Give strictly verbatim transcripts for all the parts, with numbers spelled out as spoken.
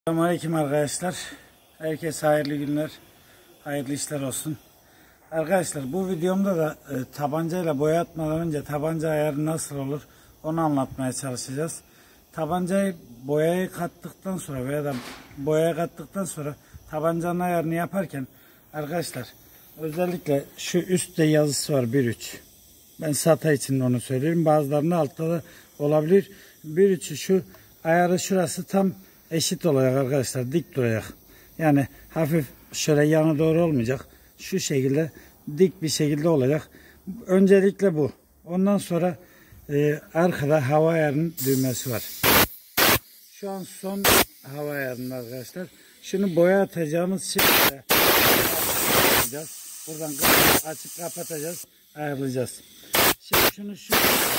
Selamünaleyküm arkadaşlar. Herkese hayırlı günler, hayırlı işler olsun. Arkadaşlar bu videomda da e, tabancayla boya atmadan önce tabanca ayarı nasıl olur onu anlatmaya çalışacağız. Tabancayı boyayı kattıktan sonra veya da boyaya kattıktan sonra tabancanın ayarını yaparken arkadaşlar özellikle şu üstte yazısı var bir üç. Ben SATA için onu söylüyorum. Bazılarının altta da olabilir. bir üçü şu ayarı şurası tam eşit olacak arkadaşlar, dik duracak. Yani hafif şöyle yana doğru olmayacak. Şu şekilde dik bir şekilde olacak. Öncelikle bu. Ondan sonra e, arkada hava ayarının düğmesi var. Şu an son hava ayarında arkadaşlar. Şunu boya atacağımız şekilde yapacağız. Buradan açıp kapatacağız, ayarlayacağız. Şimdi şunu şu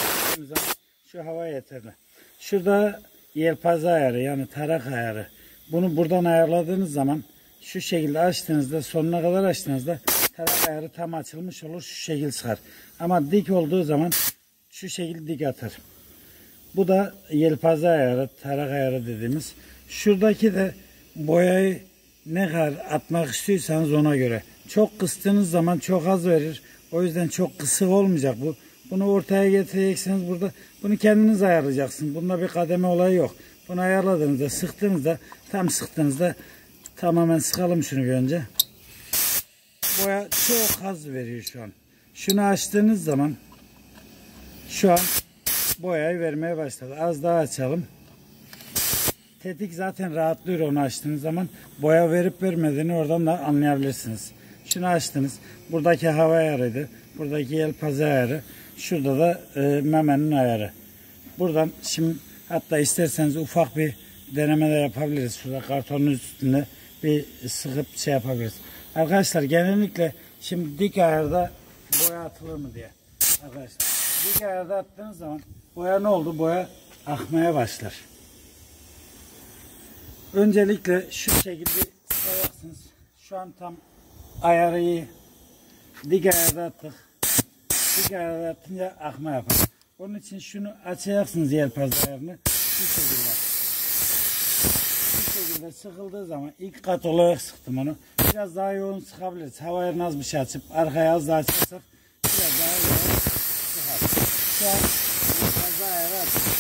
şu hava yeterli. Şurada yelpaze ayarı yani tarak ayarı. Bunu buradan ayarladığınız zaman şu şekilde açtığınızda sonuna kadar açtığınızda tarak ayarı tam açılmış olur. Şu şekil çıkar. Ama dik olduğu zaman şu şekilde dik atar. Bu da yelpaze ayarı, tarak ayarı dediğimiz. Şuradaki de boyayı ne kadar atmak istiyorsanız ona göre. Çok kıstığınız zaman çok az verir. O yüzden çok kısık olmayacak bu. Bunu ortaya getireceksiniz burada. Bunu kendiniz ayarlayacaksınız. Bunda bir kademe olayı yok. Bunu ayarladığınızda, sıktığınızda, tam sıktığınızda tamamen sıkalım şunu bir önce. Boya çok az veriyor şu an. Şunu açtığınız zaman şu an boyayı vermeye başladı. Az daha açalım. Tetik zaten rahatlıyor onu açtığınız zaman. Boya verip vermediğini oradan da anlayabilirsiniz. Şunu açtınız. Buradaki hava ayarıydı. Buradaki yelpaze ayarı. Şurada da e, memenin ayarı. Buradan şimdi hatta isterseniz ufak bir deneme de yapabiliriz. Şurada kartonun üstünde bir sıkıp şey yapabiliriz. Arkadaşlar genellikle şimdi dik ayarda boya atılır mı diye. Arkadaşlar dik ayarda attığınız zaman boya ne oldu? Boya akmaya başlar. Öncelikle şu şekilde sıkacaksınız. Şu an tam ayarı iyi. Dik ayarda attık. Dik ayarda atınca akma yapar. Onun için şunu açacaksınız yelpaze ayarını. Şu şekilde. Şu şekilde sıkıldığı zaman ilk kat olarak sıktım onu. Biraz daha yoğun sıkabiliriz. Hava ayarını az bir şey açıp arkaya az daha açarsak biraz daha yoğun sıkar. Şu an yelpaze ayarı açık.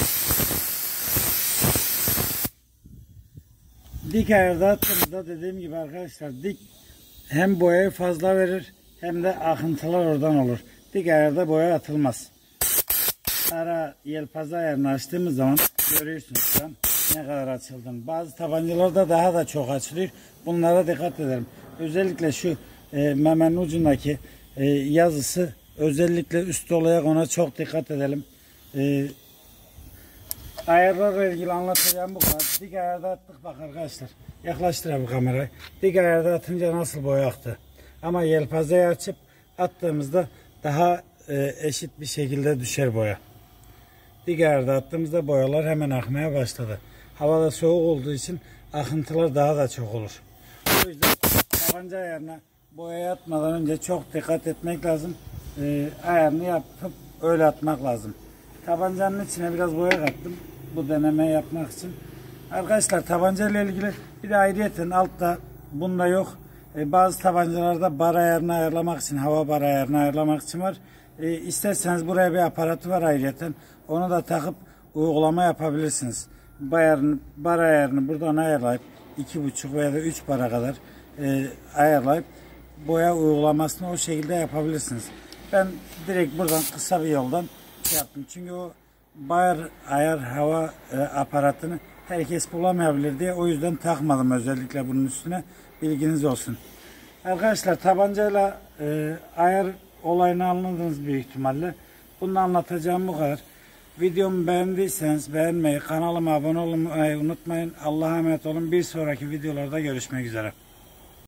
Dik ayarda attığımızda dediğim gibi arkadaşlar dik hem boyayı fazla verir hem de akıntılar oradan olur. Dik ayarda boya atılmaz. Ara yelpaze ayarını açtığımız zaman görüyorsunuz şu an ne kadar açıldığını. Bazı tabancalarda daha da çok açılıyor. Bunlara dikkat edelim. Özellikle şu e, memenin ucundaki e, yazısı özellikle üst olarak ona çok dikkat edelim. E, Ayarlarla ilgili anlatacağım bu kadar. Dik ayarda attık bak arkadaşlar. Yaklaştır bu kamerayı. Dik ayarda atınca nasıl boya aktı. Ama yelpazeyi açıp attığımızda daha e, eşit bir şekilde düşer boya. Dik ayarda attığımızda boyalar hemen akmaya başladı. Havada soğuk olduğu için akıntılar daha da çok olur. O yüzden tabanca ayarına boya atmadan önce çok dikkat etmek lazım. E, ayarını yapıp öyle atmak lazım. Tabancanın içine biraz boya kattım. Bu denemeyi yapmak için. Arkadaşlar tabanca ile ilgili bir de ayrıyeten altta bunda yok. E, bazı tabancalarda bar ayarını ayarlamak için, hava bar ayarını ayarlamak için var. E, isterseniz buraya bir aparatı var ayrıyeten. Onu da takıp uygulama yapabilirsiniz. Bar, bar ayarını buradan ayarlayıp iki buçuk veya da üç bara kadar e, ayarlayıp boya uygulamasını o şekilde yapabilirsiniz. Ben direkt buradan kısa bir yoldan şey yaptım. Çünkü o bar ayar hava e, aparatını herkes bulamayabilir diye o yüzden takmadım özellikle bunun üstüne. Bilginiz olsun. Arkadaşlar tabancayla e, ayar olayını anladınız büyük ihtimalle. Bunu anlatacağım bu kadar. Videomu beğendiyseniz beğenmeyi, kanalıma abone olmayı unutmayın. Allah'a emanet olun. Bir sonraki videolarda görüşmek üzere.